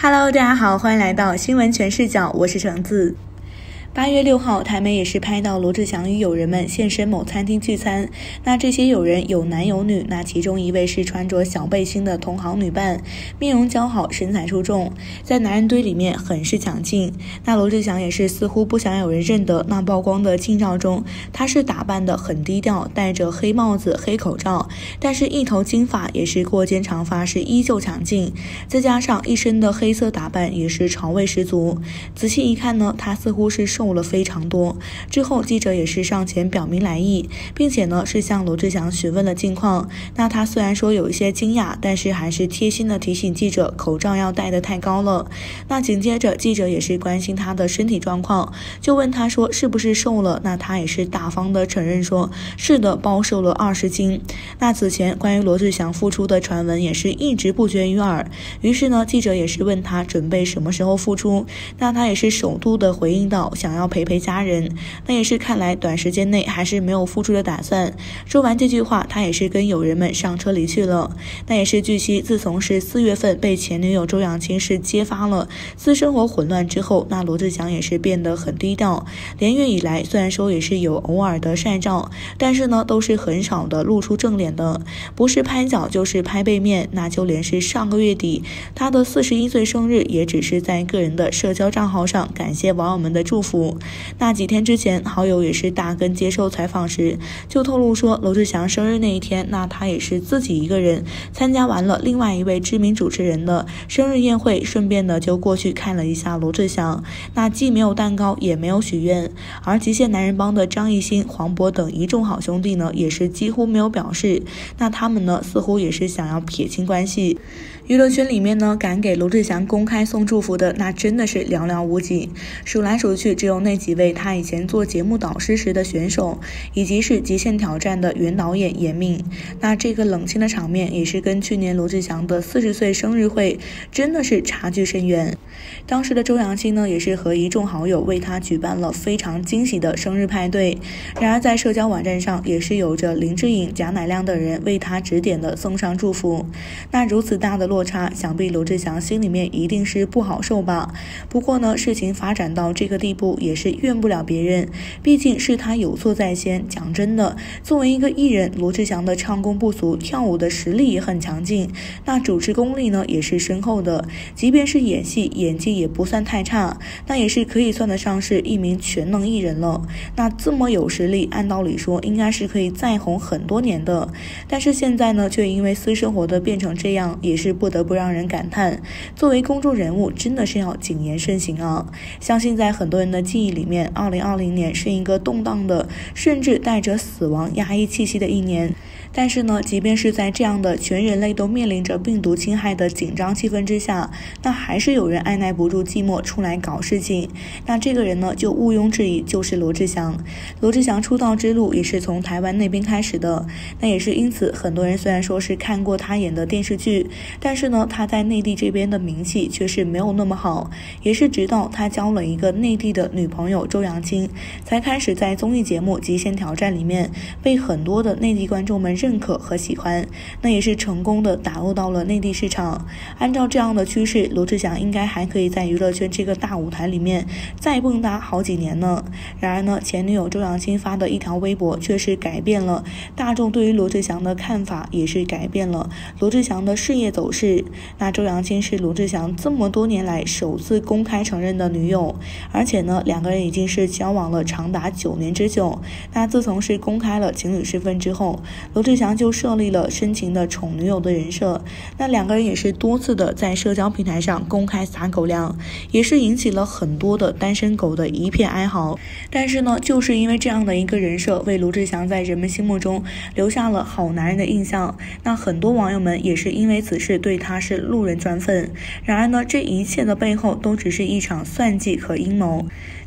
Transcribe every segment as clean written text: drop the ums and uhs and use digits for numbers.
Hello， 大家好，欢迎来到新闻全视角，我是橙子。8月6号，台媒也是拍到罗志祥与友人们现身某餐厅聚餐。那这些友人有男有女，那其中一位是穿着小背心的同行女伴，面容姣好，身材出众，在男人堆里面很是抢镜。那罗志祥也是似乎不想有人认得。那曝光的近照中，他是打扮得很低调，戴着黑帽子、黑口罩，但是一头金发也是过肩长发，是依旧抢镜。再加上一身的黑色打扮，也是潮味十足。仔细一看呢，他似乎是瘦了非常多。之后记者也是上前表明来意，并且呢是向罗志祥询问了近况。那他虽然说有一些惊讶，但是还是贴心的提醒记者口罩要戴得太高了。那紧接着记者也是关心他的身体状况，就问他说是不是瘦了。那他也是大方的承认说是的，暴瘦了20斤。那此前关于罗志祥复出的传闻也是一直不绝于耳，于是呢记者也是问他准备什么时候复出。那他也是首度的回应到想要陪家人，那也是看来短时间内还是没有复出的打算。说完这句话，他也是跟友人们上车离去了。那也是据悉，自从是4月份被前女友周扬青是揭发了私生活混乱之后，那罗志祥也是变得很低调。连月以来，虽然说也是有偶尔的晒照，但是呢都是很少的露出正脸的，不是拍脚就是拍背面。那就连是上个月底他的41岁生日，也只是在个人的社交账号上感谢网友们的祝福。那几天之前，好友也是大根接受采访时就透露说，罗志祥生日那一天，那他也是自己一个人参加完了另外一位知名主持人的生日宴会，顺便的就过去看了一下罗志祥。那既没有蛋糕，也没有许愿。而极限男人帮的张艺兴、黄渤等一众好兄弟呢，也是几乎没有表示。那他们呢，似乎也是想要撇清关系。娱乐圈里面呢，敢给罗志祥公开送祝福的，那真的是寥寥无几，数来数去只有那几位他以前做节目导师时的选手，以及是极限挑战的原导演严敏。那这个冷清的场面也是跟去年罗志祥的40岁生日会真的是差距甚远。当时的周扬青呢，也是和一众好友为他举办了非常惊喜的生日派对。然而在社交网站上，也是有着林志颖、贾乃亮等人为他指点的送上祝福。那如此大的落差，想必罗志祥心里面一定是不好受吧。不过呢，事情发展到这个地步，也是怨不了别人，毕竟是他有错在先。讲真的，作为一个艺人，罗志祥的唱功不俗，跳舞的实力也很强劲，那主持功力呢也是深厚的，即便是演戏，演技也不算太差，那也是可以算得上是一名全能艺人了。那这么有实力，按道理说应该是可以再红很多年的，但是现在呢，却因为私生活的变成这样，也是不得不让人感叹，作为公众人物真的是要谨言慎行啊。相信在很多人的记忆里面，2020年是一个动荡的，甚至带着死亡压抑气息的一年。但是呢，即便是在这样的全人类都面临着病毒侵害的紧张气氛之下，那还是有人按耐不住寂寞出来搞事情。那这个人呢，就毋庸置疑就是罗志祥。罗志祥出道之路也是从台湾那边开始的，那也是因此很多人虽然说是看过他演的电视剧，但是呢，他在内地这边的名气却是没有那么好。也是直到他交了一个内地的女朋友周扬青，才开始在综艺节目《极限挑战》里面被很多的内地观众们认可和喜欢，那也是成功的打入到了内地市场。按照这样的趋势，罗志祥应该还可以在娱乐圈这个大舞台里面再蹦跶好几年呢。然而呢，前女友周扬青发的一条微博却是改变了大众对于罗志祥的看法，也是改变了罗志祥的事业走势。那周扬青是罗志祥这么多年来首次公开承认的女友，而且呢，两个人已经是交往了长达9年之久。那自从是公开了情侣身份之后，罗志祥就设立了深情的宠女友的人设。那两个人也是多次的在社交平台上公开撒狗粮，也是引起了很多的单身狗的一片哀嚎。但是呢，就是因为这样的一个人设，为罗志祥在人们心目中留下了好男人的印象。那很多网友们也是因为此事对他是路人专愤。然而呢，这一切的背后都只是一场算计和阴谋。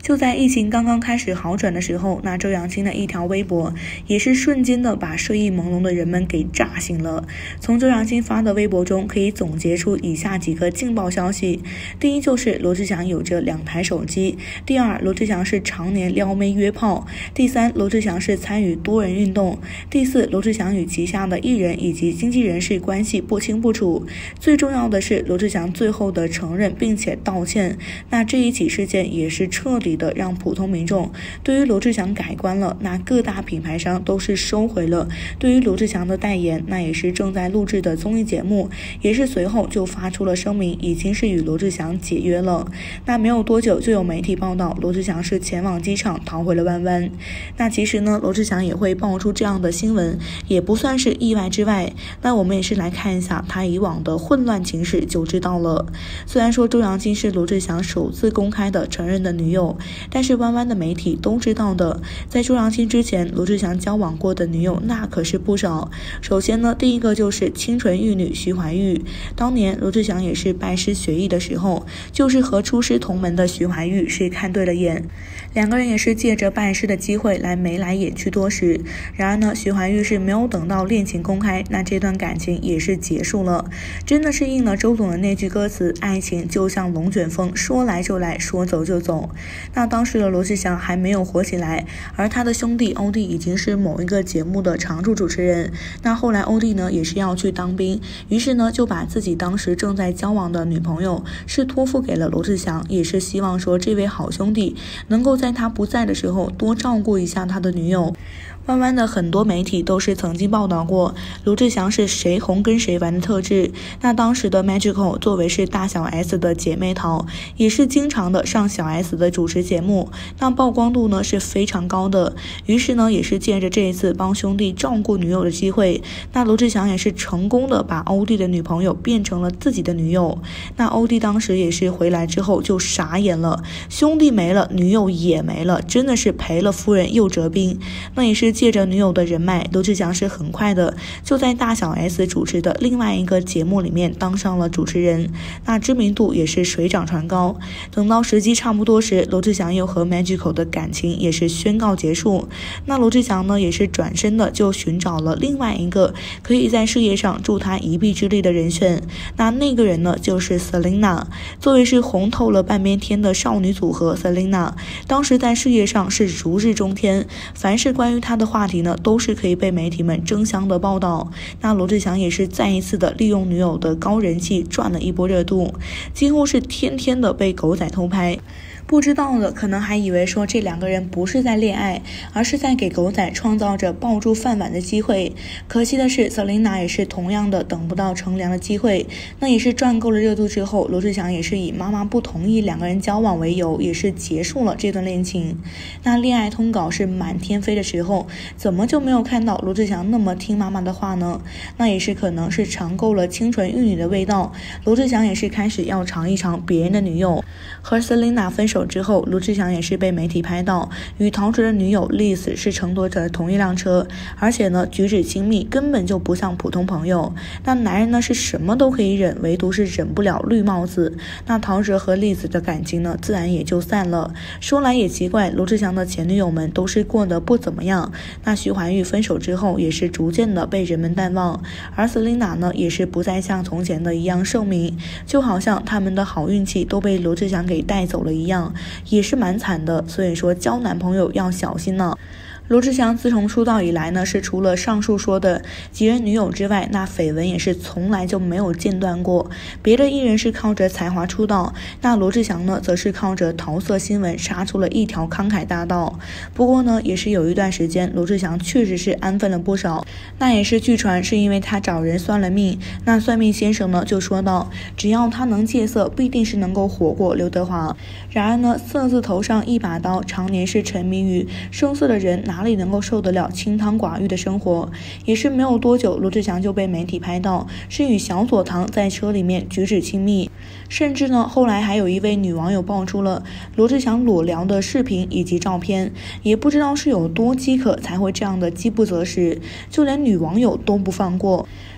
就在疫情刚刚开始好转的时候，那周扬青的一条微博也是瞬间的把睡意朦胧的人们给炸醒了。从周扬青发的微博中可以总结出以下几个劲爆消息：第一，就是罗志祥有着2台手机；第二，罗志祥是常年撩妹约炮；第三，罗志祥是参与多人运动；第四，罗志祥与旗下的艺人以及经纪人是关系不清不楚；最重要的是，罗志祥最后的承认并且道歉。那这一起事件也是彻底的让普通民众对于罗志祥改观了。那各大品牌商都是收回了对于罗志祥的代言，那也是正在录制的综艺节目也是随后就发出了声明，已经是与罗志祥解约了。那没有多久就有媒体报道罗志祥是前往机场逃回了弯弯。那其实呢，罗志祥也会爆出这样的新闻也不算是意外之外。那我们也是来看一下他以往的混乱情史就知道了。虽然说周扬青是罗志祥首次公开的承认的女友，但是弯弯的媒体都知道的，在周扬青之前，罗志祥交往过的女友那可是不少。首先呢，第一个就是清纯玉女徐怀钰。当年罗志祥也是拜师学艺的时候，就是和出师同门的徐怀钰是看对了眼，两个人也是借着拜师的机会来眉来眼去多时。然而呢，徐怀钰是没有等到恋情公开，那这段感情也是结束了。真的是应了周总的那句歌词，爱情就像龙卷风，说来就来，说走就走。那当时的罗志祥还没有火起来，而他的兄弟欧弟已经是某一个节目的常驻主持人。那后来欧弟呢也是要去当兵，于是呢就把自己当时正在交往的女朋友是托付给了罗志祥，也是希望说这位好兄弟能够在他不在的时候多照顾一下他的女友。弯弯的很多媒体都是曾经报道过罗志祥是谁红跟谁玩的特质。那当时的 Magical 作为是大小 S 的姐妹淘，也是经常的上小 S 的主持节目，那曝光度呢是非常高的。于是呢也是借着这一次帮兄弟照顾女友的机会，那罗志祥也是成功的把欧弟的女朋友变成了自己的女友。那欧弟当时也是回来之后就傻眼了，兄弟没了，女友也没了，真的是赔了夫人又折兵。那也是借着女友的人脉，罗志祥是很快的就在大小 S 主持的另外一个节目里面当上了主持人，那知名度也是水涨船高。等到时机差不多时，罗志祥又和 Magical 的感情也是宣告结束。那罗志祥呢也是转身的就寻找了另外一个可以在事业上助他一臂之力的人选，那个人呢就是 Selina。 作为是红透了半边天的少女组合 Selina， 当时在事业上是如日中天，凡是关于她的话题呢都是可以被媒体们争相的报道。那罗志祥也是再一次的利用女友的高人气赚了一波热度，几乎是天天的被狗仔偷拍。不知道的可能还以为说这两个人不是在恋爱，而是在给狗仔创造着抱住饭碗的机会。可惜的是 Selina 也是同样的等不到乘凉的机会，那也是赚够了热度之后，罗志祥也是以妈妈不同意两个人交往为由，也是结束了这段恋情。那恋爱通稿是满天飞的时候，怎么就没有看到罗志祥那么听妈妈的话呢？那也是可能是尝够了清纯玉女的味道，罗志祥也是开始要尝一尝别人的女友。和 Selina 分手之后，罗志祥也是被媒体拍到与陶喆的女友 Liz 是乘坐着同一辆车，而且呢举止亲密，根本就不像普通朋友。那男人呢是什么都可以忍，唯独是忍不了绿帽子。那陶喆和 Liz 的感情呢自然也就散了。说来也奇怪，罗志祥的前女友们都是过得不怎么样。那徐怀钰分手之后也是逐渐的被人们淡忘，而 Selina 呢也是不再像从前的一样盛名，就好像他们的好运气都被罗志祥给带走了一样，也是蛮惨的。所以说交男朋友要小心呢。罗志祥自从出道以来呢，是除了上述说的几任女友之外，那绯闻也是从来就没有间断过。别的艺人是靠着才华出道，那罗志祥呢则是靠着桃色新闻杀出了一条慷慨大道。不过呢也是有一段时间罗志祥确实是安分了不少，那也是据传是因为他找人算了命，那算命先生呢就说到，只要他能戒色，必定是能够活过刘德华。然而呢色字头上一把刀，常年是沉迷于声色的人哪里能够受得了清汤寡浴的生活。也是没有多久，罗志祥就被媒体拍到是与小佐堂在车里面举止亲密，甚至呢后来还有一位女网友爆出了罗志祥裸聊的视频以及照片，也不知道是有多饥渴才会这样的饥不择食，就连女网友都不放过。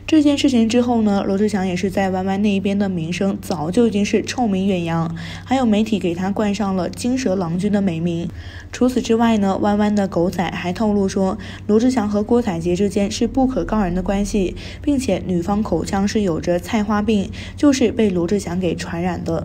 这件事情之后呢，罗志祥也是在弯弯那一边的名声早就已经是臭名远扬，还有媒体给他冠上了金蛇郎君的美名。除此之外呢，弯弯的狗仔还透露说，罗志祥和郭采洁之间是不可告人的关系，并且女方口腔是有着菜花病，就是被罗志祥给传染的。